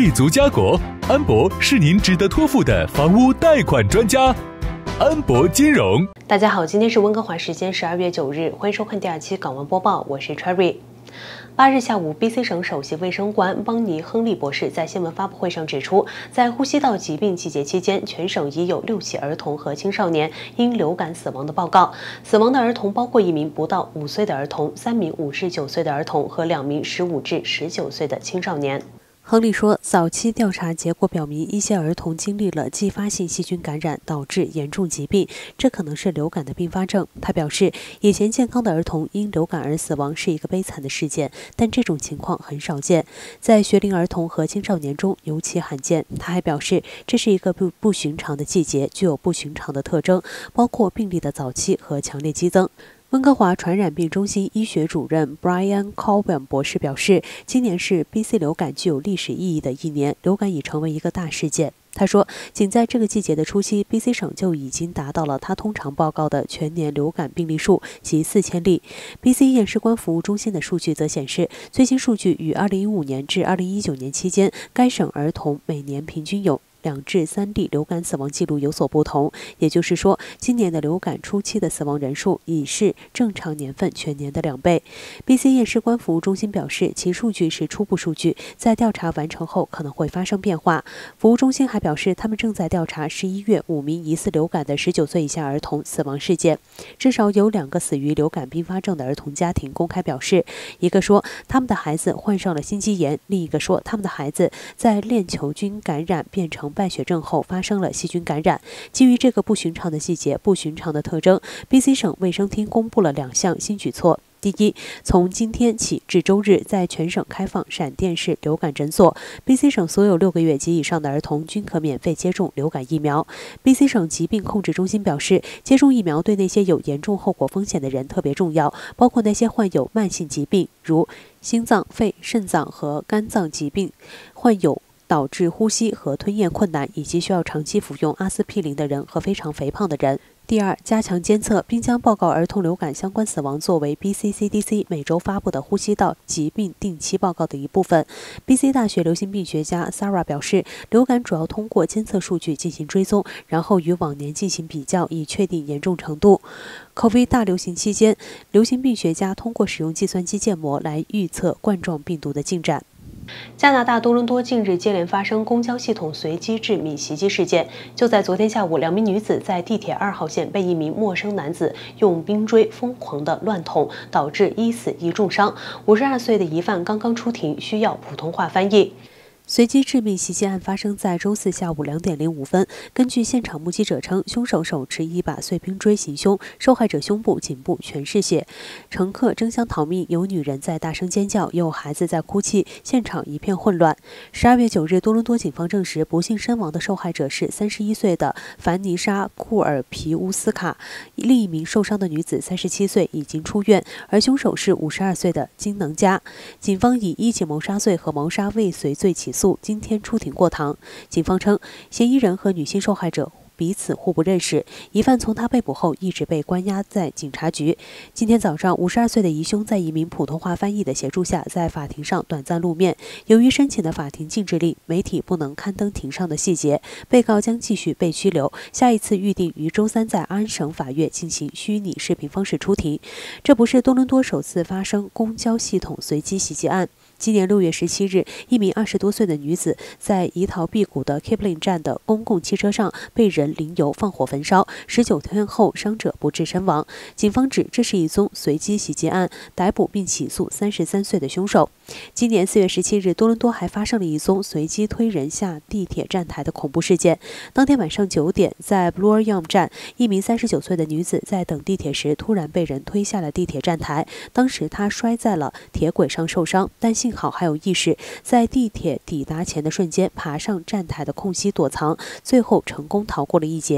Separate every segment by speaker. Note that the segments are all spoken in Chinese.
Speaker 1: 立足家国，安博是您值得托付的房屋贷款专家。安博金融。
Speaker 2: 大家好，今天是温哥华时间12月9日，欢迎收看第2期港闻播报，我是 Cherry。8日下午 ，BC 省首席卫生官邦尼·亨利博士在新闻发布会上指出，在呼吸道疾病季节期间，全省已有6起儿童和青少年因流感死亡的报告。死亡的儿童包括1名不到5岁的儿童、3名59岁的儿童和2名15至19岁的青少年。亨利说，早期调查结果表明，一些儿童经历了继发性细菌感染，导致严重疾病，这可能是流感的并发症。他表示，以前健康的儿童因流感而死亡是一个悲惨的事件，但这种情况很少见，在学龄儿童和青少年中尤其罕见。他还表示，这是一个不寻常的季节，具有不寻常的特征，包括病例的早期和强烈激增。温哥华传染病中心医学主任 Brian Colburn 博士表示，今年是 BC 流感具有历史意义的一年，流感已成为一个大事件。他说，仅在这个季节的初期 ，BC 省就已经达到了他通常报告的全年流感病例数及4000例。BC 验尸官服务中心的数据则显示，最新数据与2015年至2019年期间，该省儿童每年平均有2至3例流感死亡记录有所不同，也就是说，今年的流感初期的死亡人数已是正常年份全年的2倍。BC 验尸官服务中心表示，其数据是初步数据，在调查完成后可能会发生变化。服务中心还表示，他们正在调查11月5名疑似流感的19岁以下儿童死亡事件，至少有2个死于流感并发症的儿童家庭公开表示，一个说他们的孩子患上了心肌炎，另一个说他们的孩子在链球菌感染变成败血症后发生了细菌感染。基于这个不寻常的细节、不寻常的特征 ，BC 省卫生厅公布了2项新举措。第一，从今天起至周日，在全省开放闪电式流感诊所。BC 省所有6个月及以上的儿童均可免费接种流感疫苗。BC 省疾病控制中心表示，接种疫苗对那些有严重后果风险的人特别重要，包括那些患有慢性疾病，如心脏、肺、肾脏和肝脏疾病，患有导致呼吸和吞咽困难，以及需要长期服用阿司匹林的人和非常肥胖的人。第二，加强监测，并将报告儿童流感相关死亡作为 BC CDC 每周发布的呼吸道疾病定期报告的一部分。BC 大学流行病学家 Sarah 表示，流感主要通过监测数据进行追踪，然后与往年进行比较，以确定严重程度。COVID 大流行期间，流行病学家通过使用计算机建模来预测冠状病毒的进展。加拿大多伦多近日接连发生公交系统随机致命袭击事件。就在昨天下午，2名女子在地铁2号线被一名陌生男子用冰锥疯狂地乱捅，导致1死1重伤。52岁的疑犯刚刚出庭，需要普通话翻译。随机致命袭击案发生在周4下午2点05分。根据现场目击者称，凶手手持一把碎冰锥行凶，受害者胸部、颈部全是血。乘客争相逃命，有女人在大声尖叫，也有孩子在哭泣，现场一片混乱。12月9日，多伦多警方证实，不幸身亡的受害者是31岁的凡妮莎·库尔皮乌斯卡，另一名受伤的女子37岁，已经出院，而凶手是52岁的金能加。警方以1级谋杀罪和谋杀未遂罪起诉，今天出庭过堂。警方称，嫌疑人和女性受害者彼此互不认识，疑犯从他被捕后一直被关押在警察局。今天早上，52岁的疑凶在一名普通话翻译的协助下，在法庭上短暂露面。由于申请的法庭禁制令，媒体不能刊登庭上的细节，被告将继续被拘留。下一次预定于周3在安省法院进行虚拟视频方式出庭。这不是多伦多首次发生公交系统随机袭击案。今年6月17日，一名20多岁的女子在怡陶碧谷的 Kipling 站的公共汽车上被人淋油放火焚烧，19天后伤者不治身亡。警方指这是一宗随机袭击案，逮捕并起诉33岁的凶手。今年4月17日，多伦多还发生了一宗随机推人下地铁站台的恐怖事件。当天晚上9点，在 Bloor Yonge 站，一名39岁的女子在等地铁时突然被人推下了地铁站台，当时她摔在了铁轨上受伤，但幸好还有意识，在地铁抵达前的瞬间爬上站台的空隙躲藏，最后成功逃过了一劫。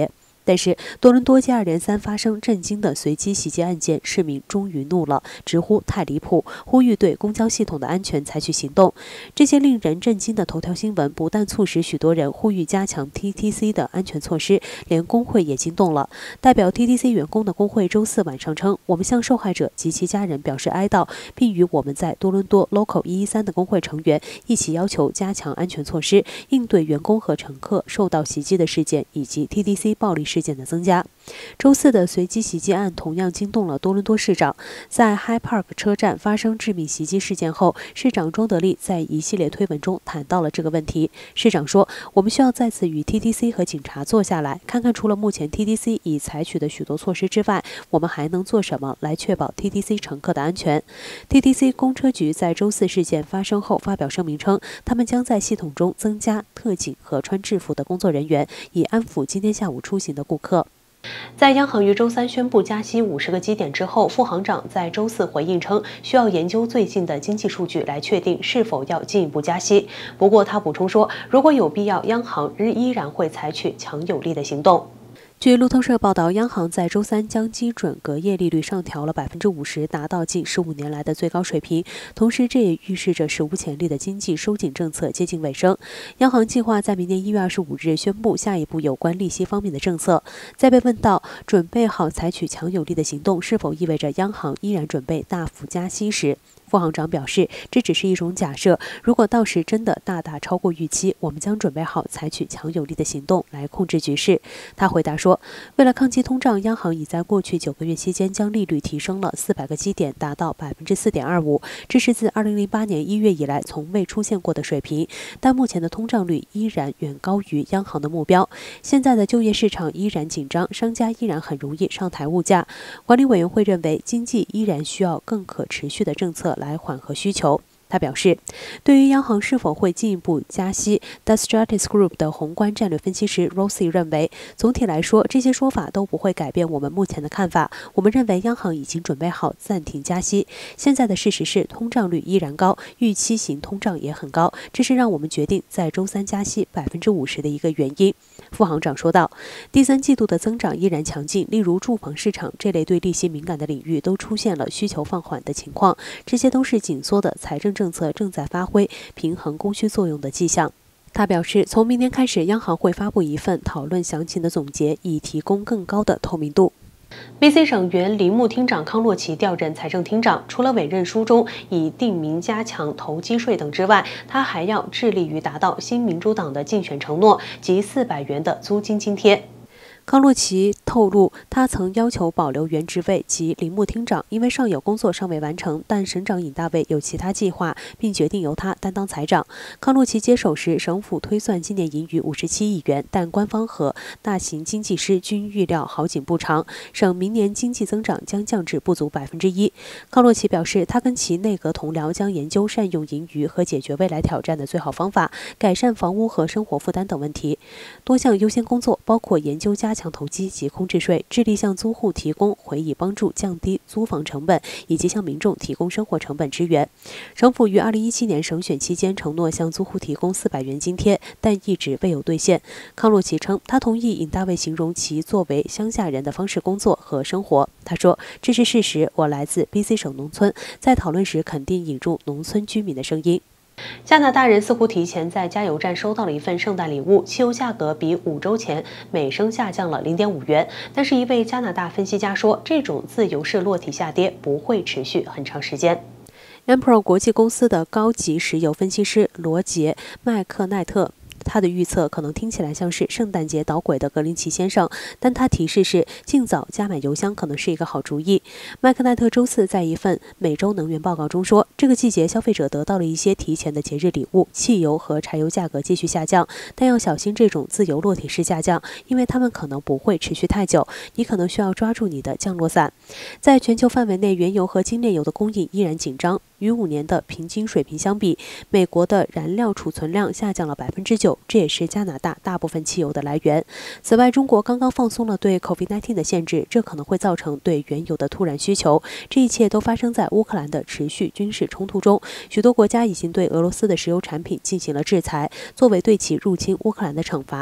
Speaker 2: 但是多伦多接二连三发生震惊的随机袭击案件，市民终于怒了，直呼太离谱，呼吁对公交系统的安全采取行动。这些令人震惊的头条新闻不但促使许多人呼吁加强 TTC 的安全措施，连工会也惊动了。代表 TTC 员工的工会周四晚上称，我们向受害者及其家人表示哀悼，并与我们在多伦多 Local 113的工会成员一起要求加强安全措施，应对员工和乘客受到袭击的事件以及 TTC 暴力事件的增加。周四的随机袭击案同样惊动了多伦多市长。在 High Park 车站发生致命袭击事件后，市长庄德利在一系列推文中谈到了这个问题。市长说，我们需要再次与 TTC 和警察坐下来，看看除了目前 TTC 已采取的许多措施之外，我们还能做什么来确保 TTC 乘客的安全。TTC 公车局在周四事件发生后发表声明称，他们将在系统中增加特警和穿制服的工作人员，以安抚今天下午出行的顾客。在央行于周三宣布加息50个基点之后，副行长在周四回应称，需要研究最近的经济数据来确定是否要进一步加息。不过他补充说，如果有必要，央行依然会采取强有力的行动。据路透社报道，央行在周三将基准隔夜利率上调了50%，达到近15年来的最高水平。同时，这也预示着史无前例的经济收紧政策接近尾声。央行计划在明年1月25日宣布下一步有关利息方面的政策。在被问到准备好采取强有力的行动是否意味着央行依然准备大幅加息时，副行长表示，这只是一种假设，如果到时真的大大超过预期，我们将准备好采取强有力的行动来控制局势。他回答说，为了抗击通胀，央行已在过去9个月期间将利率提升了400个基点，达到4.25%，这是自2008年1月以来从未出现过的水平。但目前的通胀率依然远高于央行的目标。现在的就业市场依然紧张，商家依然很容易上调物价。管理委员会认为，经济依然需要更可持续的政策来缓和需求。他表示，对于央行是否会进一步加息 ，The Stratis Group 的宏观战略分析师 Rosie 认为，总体来说，这些说法都不会改变我们目前的看法。我们认为央行已经准备好暂停加息。现在的事实是，通胀率依然高，预期型通胀也很高，这是让我们决定在周三加息50%的一个原因。副行长说道，第3季度的增长依然强劲，例如住房市场这类对利息敏感的领域都出现了需求放缓的情况，这些都是紧缩的财政政策正在发挥平衡供需作用的迹象。他表示，从明年开始，央行会发布一份讨论详情的总结，以提供更高的透明度。BC 省原林木厅长康洛奇调任财政厅长，除了委任书中以定名加强投机税等之外，他还要致力于达到新民主党的竞选承诺及400元的租金津贴。康洛奇透露，他曾要求保留原职位及林木厅长，因为上有工作尚未完成，但省长尹大卫有其他计划，并决定由他担当财长。康洛奇接手时，省府推算今年盈余57亿元，但官方和大型经济师均预料好景不长，省明年经济增长将降至不足1%。康洛奇表示，他跟其内阁同僚将研究善用盈余和解决未来挑战的最好方法，改善房屋和生活负担等问题。多项优先工作包括研究加强投机及空置税，致力向租户提供回以帮助降低租房成本，以及向民众提供生活成本支援。省府于2017年省选期间承诺向租户提供400元津贴，但一直未有兑现。康洛奇称，他同意尹大卫形容其作为乡下人的方式工作和生活。他说，这是事实，我来自 BC 省农村，在讨论时肯定引入农村居民的声音。加拿大人似乎提前在加油站收到了一份圣诞礼物，汽油价格比5周前每升下降了0.5元。但是，一位加拿大分析家说，这种自由式落体下跌不会持续很长时间。Empro 国际公司的高级石油分析师罗杰·麦克奈特。他的预测可能听起来像是圣诞节捣鬼的格林奇先生，但他提示是尽早加满油箱可能是一个好主意。麦克奈特周四在一份每周能源报告中说，这个季节消费者得到了一些提前的节日礼物，汽油和柴油价格继续下降，但要小心这种自由落体式下降，因为它们可能不会持续太久，你可能需要抓住你的降落伞。在全球范围内，原油和精炼油的供应依然紧张。与5年的平均水平相比，美国的燃料储存量下降了9%，这也是加拿大大部分汽油的来源。此外，中国刚刚放松了对 COVID-19 的限制，这可能会造成对原油的突然需求。这一切都发生在乌克兰的持续军事冲突中，许多国家已经对俄罗斯的石油产品进行了制裁，作为对其入侵乌克兰的惩罚。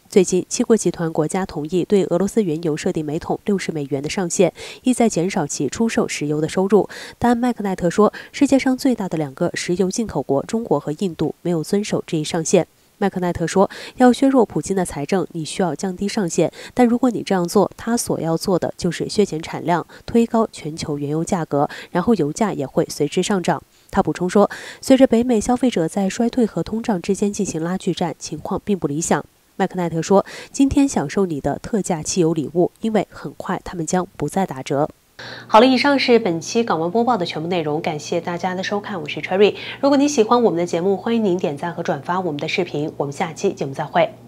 Speaker 2: 最近，七国集团国家同意对俄罗斯原油设定每桶60美元的上限，意在减少其出售石油的收入。但麦克奈特说，世界上最大的2个石油进口国中国和印度没有遵守这一上限。麦克奈特说，要削弱普京的财政，你需要降低上限，但如果你这样做，他所要做的就是削减产量，推高全球原油价格，然后油价也会随之上涨。他补充说，随着北美消费者在衰退和通胀之间进行拉锯战，情况并不理想。麦克奈特说，今天享受你的特价汽油礼物，因为很快他们将不再打折。好了，以上是本期港湾播报的全部内容，感谢大家的收看，我是 Cherry。如果你喜欢我们的节目，欢迎您点赞和转发我们的视频，我们下期节目再会。